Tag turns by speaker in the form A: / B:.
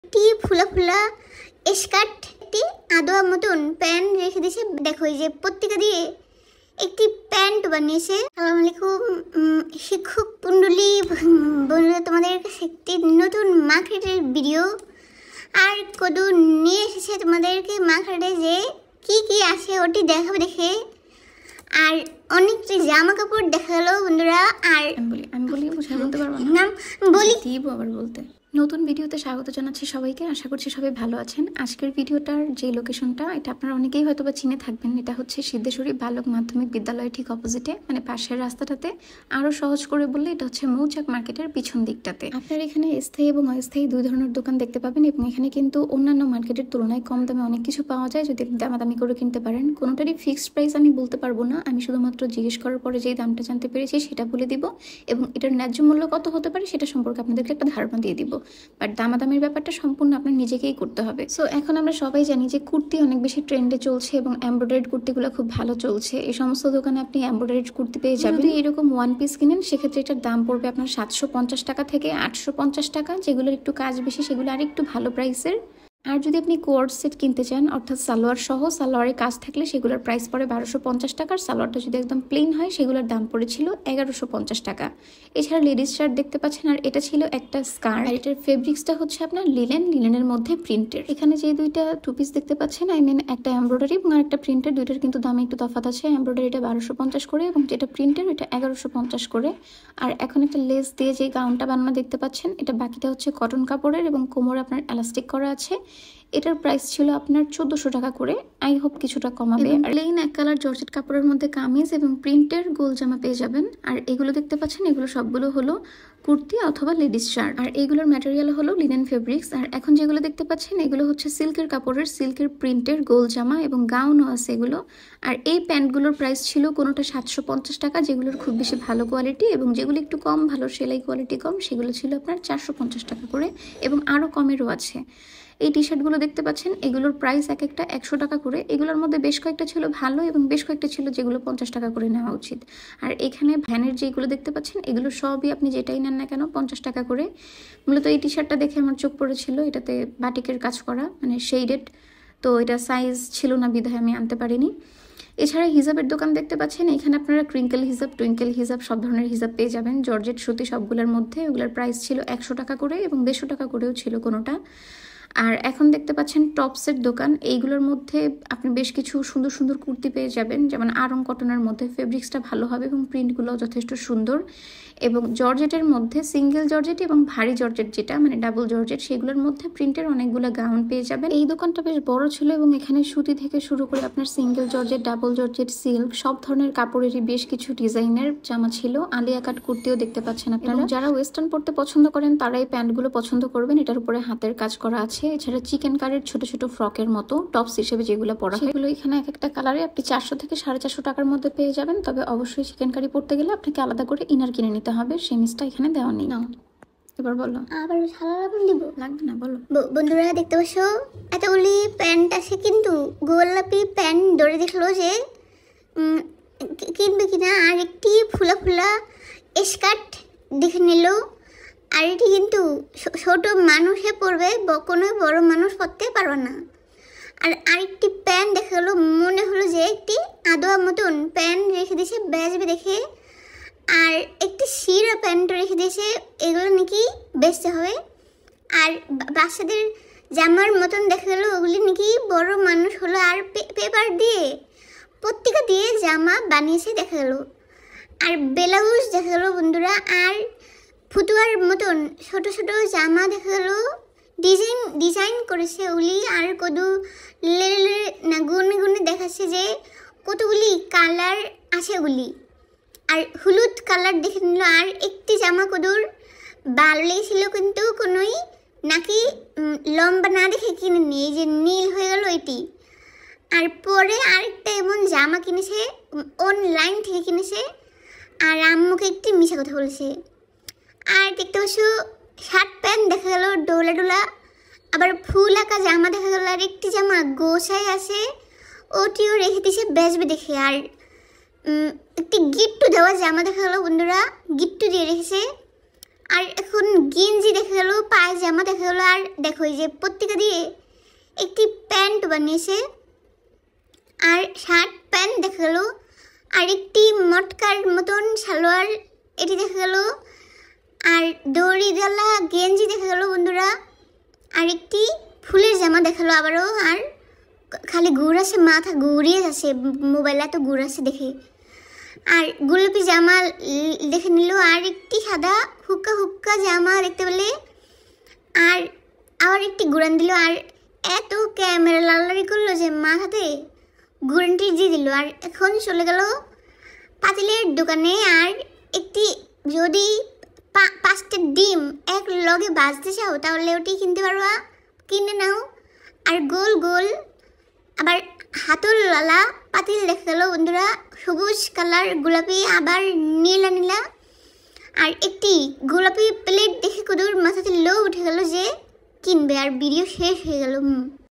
A: একটি ফুলা ফুলা স্কার্ট, একটি আদোয়া মতন প্যান্ট রেখে দিয়েছে। দেখো এই যে পত্রিকা দিয়ে একটি প্যান্ট বানিয়েছে। আসসালামু আলাইকুম শিক্ষক মণ্ডলী বন্ধুরা, তোমাদের কাছে একটি নতুন মার্কেটের ভিডিও আর কদু নিয়ে এসেছে তোমাদেরকে। মার্কেটে যে কি কি আছে ওটি দেখাবে দেখে, আর অনেকটি জামা কাপড় দেখা গেল বন্ধুরা। আর
B: আমি বলি বুঝে বলতে পারবো না,
A: বলি
B: দিব আবার বলতে। নতুন ভিডিওতে স্বাগত জানাচ্ছি সবাইকে। আশা করছি সবাই ভালো আছেন। আজকের ভিডিওটার যে লোকেশনটা, এটা আপনারা অনেকেই হয়তো বা চিনে থাকবেন। এটা হচ্ছে সিদ্ধেশ্বরী বালক মাধ্যমিক বিদ্যালয়ের ঠিক অপোজিটে, মানে পাশের রাস্তাটাতে। আরও সহজ করে বললে এটা হচ্ছে মৌচাক মার্কেটের পিছন দিকটাতে। আপনারা এখানে স্থায়ী এবং অস্থায়ী দুই ধরনের দোকান দেখতে পাবেন, এবং এখানে কিন্তু অন্যান্য মার্কেটের তুলনায় কম দামে অনেক কিছু পাওয়া যায় যদি দামাদামি করে কিনতে পারেন। কোনোটারই ফিক্সড প্রাইস আমি বলতে পারবো না, আমি শুধুমাত্র জিজ্ঞেস করার পরে যেই দামটা জানতে পেরেছি সেটা বলে দিব, এবং এটার ন্যায্য মূল্য কত হতে পারে সেটা সম্পর্কে আপনাদেরকে একটা ধারণা দিয়ে দিব। বাট দামাদামির ব্যাপারটা সম্পূর্ণ আপনার নিজেকেই করতে হবে। সো এখন আমরা সবাই জানি যে কুর্তি অনেক বেশি ট্রেন্ডে চলছে এবং এমব্রয়ডারিড কুর্তিগুলো খুব ভালো চলছে। এই সমস্ত দোকানে আপনি এমব্রয়ডারিড কুর্তি পেয়ে যাবেন। যদি এরকম ওয়ান পিস কিনেন সেক্ষেত্রে এটার দাম পড়বে আপনার 750 টাকা থেকে 850 টাকা। যেগুলোর একটু কাজ বেশি সেগুলো আর একটু ভালো প্রাইসের। আর যদি আপনি কোয়ার্ড সেট কিনতে চান, অর্থাৎ সালোয়ার সহ, সালোয়ারের কাজ থাকলে সেগুলোর প্রাইস পড়ে 1250 টাকা। আর সালোয়ারটা যদি একদম প্লেন হয় সেগুলোর দাম পড়েছিল 1150 টাকা। এছাড়া লেডিস শার্ট দেখতে পাচ্ছেন, আর এটা ছিল একটা স্কার্ট। আর এটার ফেব্রিক্সটা হচ্ছে আপনার লিনেনের মধ্যে প্রিন্টের। এখানে যে দুইটা টু পিস দেখতে পাচ্ছেন, একটা এমব্রয়ডারি এবং একটা প্রিন্টের, দুইটার কিন্তু দামে একটু তফাৎ আছে। এমব্রয়ডারিটা 1250 করে এবং যেটা প্রিন্টের ওইটা 1150 করে। আর এখন একটা লেস দিয়ে যে গাউনটা বানানো দেখতে পাচ্ছেন, এটা বাকিটা হচ্ছে কটন কাপড়ের এবং কোমরে আপনার এলাস্টিক করা আছে। এটার প্রাইস ছিল আপনার 1400 টাকা করে। আই হোপ কিছুটা কমাবে। আর প্লেন এক কালার জর্জেট কাপড়ের মধ্যে কামিজ এবং প্রিন্টের গোল জামা পেয়ে যাবেন। আর এগুলো দেখতে পাচ্ছেন, এগুলো সবগুলো হলো কুর্তি অথবা লেডিস শার্ট। আর এগুলোর ম্যাটেরিয়াল হলো লিনেন ফেব্রিক্স। আর এখন যেগুলো দেখতে পাচ্ছেন এগুলো হচ্ছে সিল্কের কাপড়ের, সিল্কের প্রিন্টের গোল জামা এবং গাউনও আছে এগুলো। আর এই প্যান্টগুলোর প্রাইস ছিল কোনোটা 750 টাকা, যেগুলোর খুব বেশি ভালো কোয়ালিটি, এবং যেগুলো একটু কম ভালো, সেলাই কোয়ালিটি কম, সেগুলো ছিল আপনার 450 টাকা করে, এবং আরও কমেরও আছে। এই টি শার্টগুলো দেখতে পাচ্ছেন, এগুলোর প্রাইস এক একটা 100 টাকা করে। এগুলোর মধ্যে বেশ কয়েকটা ছিল ভালো এবং বেশ কয়েকটা ছিল যেগুলো 50 টাকা করে নেওয়া উচিত। আর এখানে ভ্যানের যেগুলো দেখতে পাচ্ছেন, এগুলো সবই আপনি যেটাই নেন না কেন 50 টাকা করে। মূলত এই টি শার্টটা দেখে আমার চোখ পড়েছিল, এটাতে বাটিকের কাজ করা, মানে শেডেড, তো এটা সাইজ ছিল না বিধায় আমি আনতে পারিনি। এছাড়া হিজাবের দোকান দেখতে পাচ্ছেন, এখানে আপনারা ক্রিঙ্কেল হিজাব, টুইঙ্কেল হিজাব, সব ধরনের হিজাব পেয়ে যাবেন জর্জেট সুতি সবগুলোর মধ্যে। ওগুলোর প্রাইস ছিল 100 টাকা করে এবং 150 টাকা করেও ছিল কোনোটা। আর এখন দেখতে পাচ্ছেন টপসের দোকান। এইগুলোর মধ্যে আপনি বেশ কিছু সুন্দর সুন্দর কুর্তি পেয়ে যাবেন, যেমন আরং কটনের মধ্যে ফেব্রিক্সটা ভালো হবে এবং প্রিন্টগুলো যথেষ্ট সুন্দর। এবং জর্জেটের মধ্যে সিঙ্গেল জর্জেট এবং ভারী জর্জেট যেটা মানে ডাবল জর্জেট, সেগুলোর মধ্যে প্রিন্টের অনেকগুলো গাউন পেয়ে যাবেন। এই দোকানটা বেশ বড় ছিল এবং এখানে সুতি থেকে শুরু করে আপনার single georgette, double georgette, silk, সব ধরনের কাপড়েরই বেশ কিছু ডিজাইনের জামা ছিল। আলিয়া কাট কুর্তিও দেখতে পাচ্ছেন আপনারা। যারা ওয়েস্টার্ন পরতে পছন্দ করেন তারা এই প্যান্টগুলো পছন্দ করবেন। এটার উপরে হাতের কাজ করা আছে। এছাড়া চিকেন কারের ছোট ছোট ফ্রকের মতো টপস হিসেবে যেগুলো পরা হয়, সেগুলো এখানে এক একটা কালারে আপনি 400 থেকে 450 টাকার মধ্যে পেয়ে যাবেন। তবে অবশ্যই চিকেন কারি পরতে গেলে আপনাকে আলাদা করে ইনার কিনে নিতে হবে, সেই মিসটা এখানে দেওয়া নেই। নাও এবার বলো।
A: আবার সালাম দিব
B: লাগবে না, বলো।
A: বন্ধুরা দেখতে পাচ্ছ এতগুলি প্যান্ট আছে, কিন্তু গোলাপি প্যান্ট ধরে দেখলো যে কিনবে কিনা। আর একটি ফুলা ফুলা স্কার্ট দেখে নিল। আর এটি কিন্তু ছোট মানুষে পরবে, কোনো বড় মানুষ পরতে পারবে না। আর আরেকটি প্যান্ট দেখা গেলো, মনে হলো যে একটি আদোয়া মতন প্যান্ট রেখে দিয়েছে বেচবে দেখে। আর একটি শিরা প্যান্ট রেখে দিয়েছে, এগুলো নাকি বেচতে হবে। আর বাচ্চাদের জামার মতন দেখা গেলো, ওগুলি নাকি বড় মানুষ হলো। আর পেপার দিয়ে পত্রিকা দিয়ে জামা বানিয়েছে দেখা গেলো। আর ব্লাউজ দেখা গেলো বন্ধুরা। আর ফুটুয়ার মতন ছোট ছোট জামা দেখা গেলো, ডিজাইন করেছে ওগুলি। আর কদু না গুনে গুনে দেখাচ্ছে যে কতগুলি কালার আছে ওগুলি। আর হলুদ কালার দেখে নিল। আর একটি জামা কদুর ভালো লেগেছিল, কিন্তু কোনোই নাকি লম্বা না দেখে কিনে নিয়ে যে নীল হয়ে গেল এটি। আর পরে আরেকটা এমন জামা কিনেছে, অনলাইন থেকে কিনেছে। আর আম্মুকে একটি মিশা কথা বলেছে। আর দেখতে পাচ্ছ শার্ট প্যান্ট দেখা গেল ডোলা ডোলা। আবার ফুল আঁকা জামা দেখা গেল। আর একটি জামা গোছায় আছে, ওটিও রেখে দিয়েছে বেচবে দেখে। আর একটি গিট্টু দেওয়া জামা দেখা গেলো বন্ধুরা, গিট্টু দিয়ে রেখেছে। আর এখন গেঞ্জি দেখা গেল, পায়জামা দেখা গেল, আর দেখো এই যে পত্রিকা দিয়ে একটি প্যান্ট বানিয়েছে, আর শার্ট প্যান্ট দেখা গেল, আর একটি মটকার মতন সালোয়ার এটি দেখা গেল, আর দড়িওয়ালা গেঞ্জি দেখা গেল বন্ধুরা, আর একটি ফুলের জামা দেখালো আবারও, আর খালি ঘুরাছে, মাথা ঘুরিয়ে যাচ্ছে, মোবাইলে এত ঘুরাচ্ছে দেখে। আর গোলাপি জামা দেখে নিল, আর একটি সাদা হুক্কা হুক্কা জামা দেখতে পেলে, আর আবার একটি ঘুরান দিল, আর এত ক্যামেরা লালারি করলো যে মাথাতে ঘুরানটি দিয়ে দিল। আর এখন চলে গেল পাতিলের দোকানে, আর একটি যদি 5টা ডিম এক লগে ভাজতে চাও তাহলে ওটি কিনতে পারবা, কিনে নাও। আর গোল গোল আবার হাতলওয়ালা পাতিল দেখা গেল বন্ধুরা, সবুজ কালার, গোলাপি, আবার নীলা নীলা। আর একটি গোলাপি প্লেট দেখে কুদুর মাথাতে লো উঠে গেল যে কিনবে, আর ভিডিও শেষ হয়ে গেল।